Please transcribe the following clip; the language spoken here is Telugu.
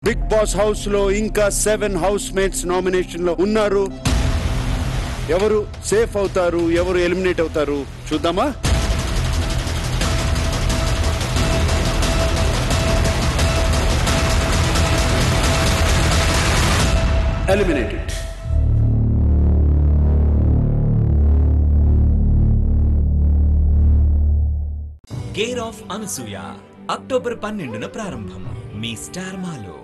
బిగ్ బాస్ హౌస్ లో ఇంకా 7 హౌస్ మేట్స్ నామినేషన్ లో ఉన్నారు. ఎవరు సేఫ్ అవుతారు, ఎవరు ఎలిమినేట్ అవుతారు చూద్దామా? Eliminated. Care of Anasuya October 12న ప్రారంభం. మీ స్టార్ మాలో.